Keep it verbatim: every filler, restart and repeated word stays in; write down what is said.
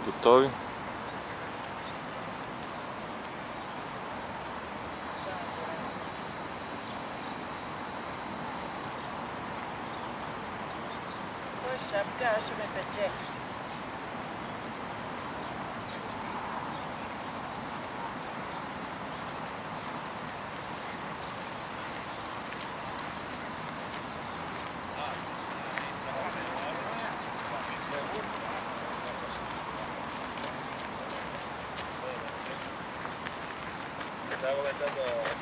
Gotovi? To je šapka, až mi peče. Estaba comentando